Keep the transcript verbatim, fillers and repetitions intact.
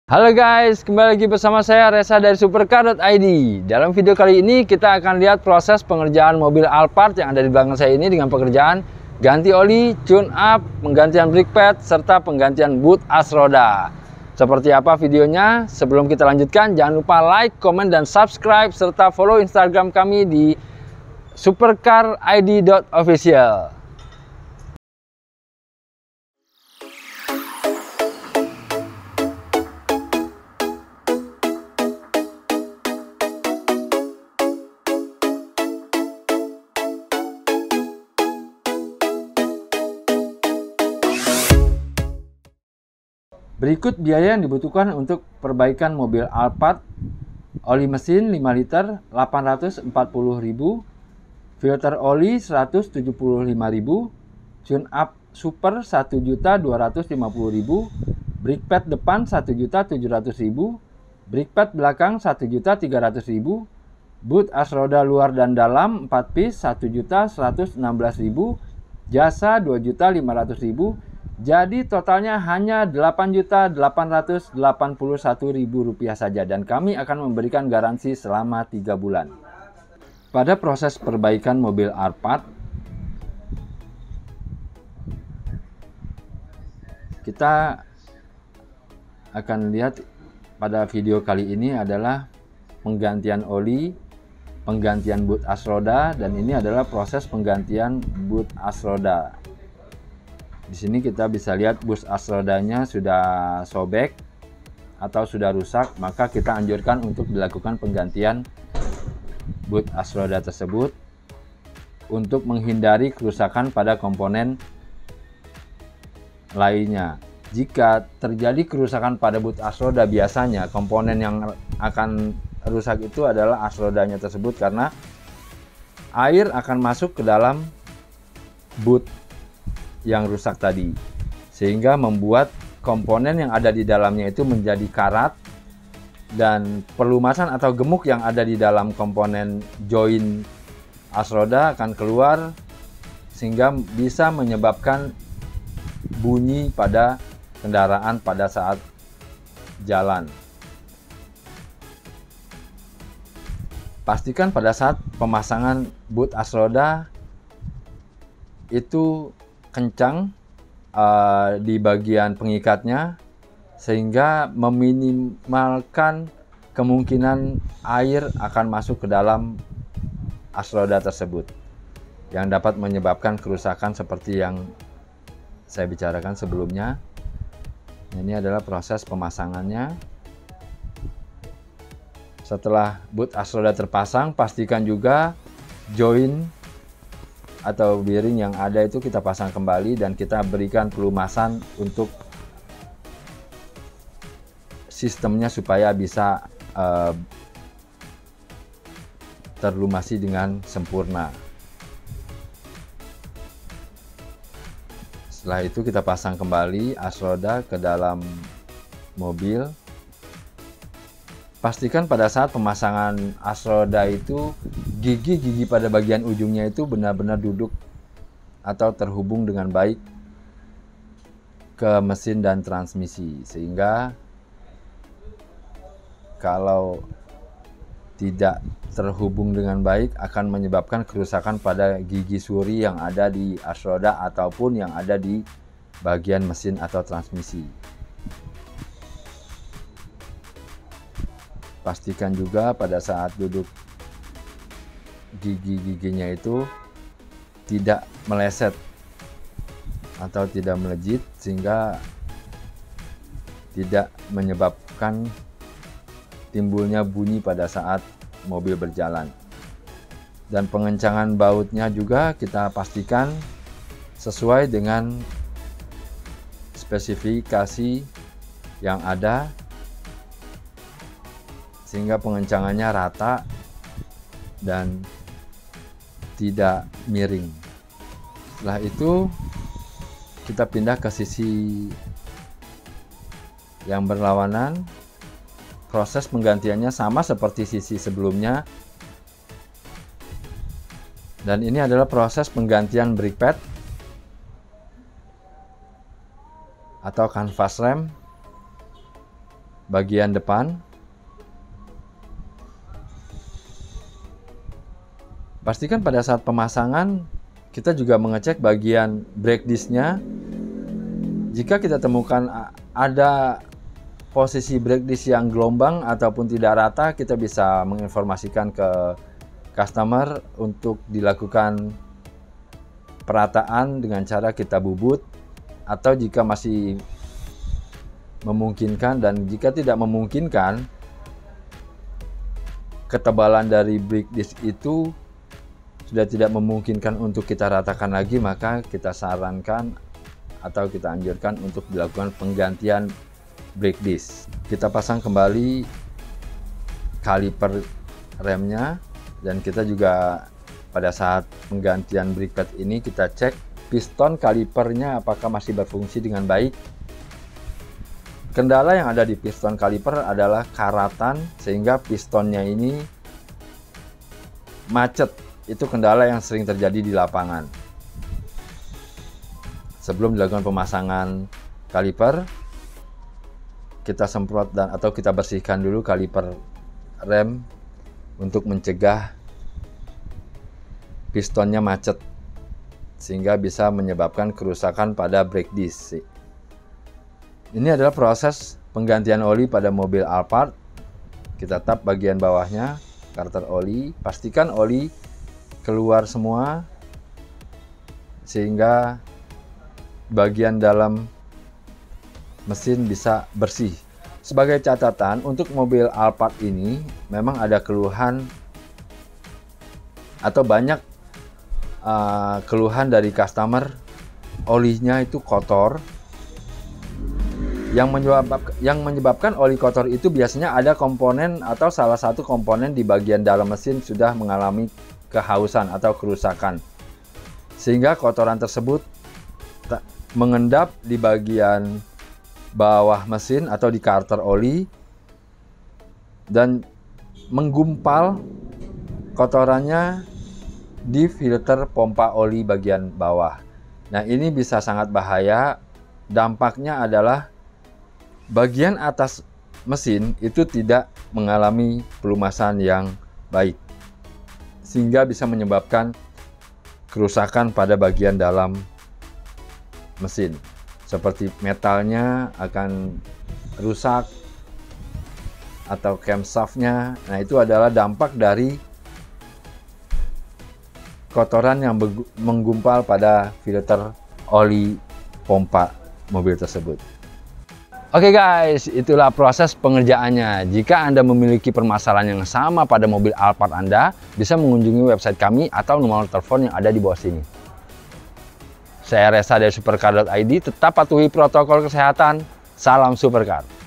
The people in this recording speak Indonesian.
Halo guys, kembali lagi bersama saya Reza dari supercar dot i d. Dalam video kali ini kita akan lihat proses pengerjaan mobil Alphard yang ada di belakang saya ini dengan pekerjaan ganti oli, tune up, penggantian brake pad, serta penggantian boot as roda. Seperti apa videonya? Sebelum kita lanjutkan, jangan lupa like, komen, dan subscribe, serta follow Instagram kami di supercar dot i d dot official. Berikut biaya yang dibutuhkan untuk perbaikan mobil Alphard. Oli mesin lima liter delapan ratus empat puluh ribu, filter oli seratus tujuh puluh lima ribu, tune up super satu juta dua ratus lima puluh ribu, brake pad depan satu juta tujuh ratus ribu, brake pad belakang satu juta tiga ratus ribu, boot as roda luar dan dalam empat piece satu juta seratus enam belas ribu, jasa dua juta lima ratus ribu. Jadi totalnya hanya delapan juta delapan ratus delapan puluh satu ribu rupiah saja, dan kami akan memberikan garansi selama tiga bulan. Pada proses perbaikan mobil Alphard, kita akan lihat pada video kali ini adalah penggantian oli, penggantian boot as roda, dan ini adalah proses penggantian boot as roda. Di sini kita bisa lihat boot as rodanya sudah sobek atau sudah rusak, maka kita anjurkan untuk dilakukan penggantian boot as roda tersebut untuk menghindari kerusakan pada komponen lainnya. Jika terjadi kerusakan pada boot as roda, biasanya komponen yang akan rusak itu adalah as rodanya tersebut, karena air akan masuk ke dalam boot yang rusak tadi, sehingga membuat komponen yang ada di dalamnya itu menjadi karat, dan pelumasan atau gemuk yang ada di dalam komponen join as roda akan keluar, sehingga bisa menyebabkan bunyi pada kendaraan pada saat jalan. Pastikan pada saat pemasangan boot as roda itu kencang uh, di bagian pengikatnya, sehingga meminimalkan kemungkinan air akan masuk ke dalam as roda tersebut yang dapat menyebabkan kerusakan seperti yang saya bicarakan sebelumnya. Ini adalah proses pemasangannya. Setelah boot as roda terpasang, pastikan juga join atau bearing yang ada itu kita pasang kembali, dan kita berikan pelumasan untuk sistemnya supaya bisa uh, terlumasi dengan sempurna. Setelah itu kita pasang kembali as roda ke dalam mobil. Pastikan pada saat pemasangan as roda itu gigi-gigi pada bagian ujungnya itu benar-benar duduk atau terhubung dengan baik ke mesin dan transmisi, sehingga kalau tidak terhubung dengan baik akan menyebabkan kerusakan pada gigi suri yang ada di as roda ataupun yang ada di bagian mesin atau transmisi. Pastikan juga pada saat duduk gigi-giginya itu tidak meleset atau tidak melejit, sehingga tidak menyebabkan timbulnya bunyi pada saat mobil berjalan. Dan pengencangan bautnya juga kita pastikan sesuai dengan spesifikasi yang ada, sehingga pengencangannya rata dan tidak miring. Setelah itu kita pindah ke sisi yang berlawanan. Proses penggantiannya sama seperti sisi sebelumnya, dan ini adalah proses penggantian brake pad atau canvas rem. bagian depan. Pastikan pada saat pemasangan kita juga mengecek bagian brake disc-nya. Jika kita temukan ada posisi brake disc yang gelombang ataupun tidak rata, kita bisa menginformasikan ke customer untuk dilakukan perataan dengan cara kita bubut, atau jika masih memungkinkan dan jika tidak memungkinkan, ketebalan dari brake disc itu sudah tidak memungkinkan untuk kita ratakan lagi, maka kita sarankan atau kita anjurkan untuk dilakukan penggantian brake disc. Kita pasang kembali kaliper remnya, dan kita juga pada saat penggantian brake pad ini kita cek piston kalipernya apakah masih berfungsi dengan baik. Kendala yang ada di piston kaliper adalah karatan, sehingga pistonnya ini macet. Itu kendala yang sering terjadi di lapangan. Sebelum dilakukan pemasangan kaliper, kita semprot dan atau kita bersihkan dulu kaliper rem untuk mencegah pistonnya macet, sehingga bisa menyebabkan kerusakan pada brake disc. Ini adalah proses penggantian oli pada mobil Alphard. Kita tap bagian bawahnya, karter oli, pastikan oli keluar semua sehingga bagian dalam mesin bisa bersih. Sebagai catatan, untuk mobil Alphard ini memang ada keluhan atau banyak uh, keluhan dari customer, olinya itu kotor. Yang menyebabkan, yang menyebabkan oli kotor itu biasanya ada komponen atau salah satu komponen di bagian dalam mesin sudah mengalami kehausan atau kerusakan, sehingga kotoran tersebut mengendap di bagian bawah mesin atau di karter oli dan menggumpal kotorannya di filter pompa oli bagian bawah. Nah, ini bisa sangat bahaya. Dampaknya adalah bagian atas mesin itu tidak mengalami pelumasan yang baik, sehingga bisa menyebabkan kerusakan pada bagian dalam mesin, seperti metalnya akan rusak atau camshaftnya. Nah, itu adalah dampak dari kotoran yang menggumpal pada filter oli pompa mobil tersebut. Oke guys, itulah proses pengerjaannya. Jika Anda memiliki permasalahan yang sama pada mobil Alphard Anda, bisa mengunjungi website kami atau nomor telepon yang ada di bawah sini. Saya Reza dari supercar dot i d, tetap patuhi protokol kesehatan. Salam Supercar.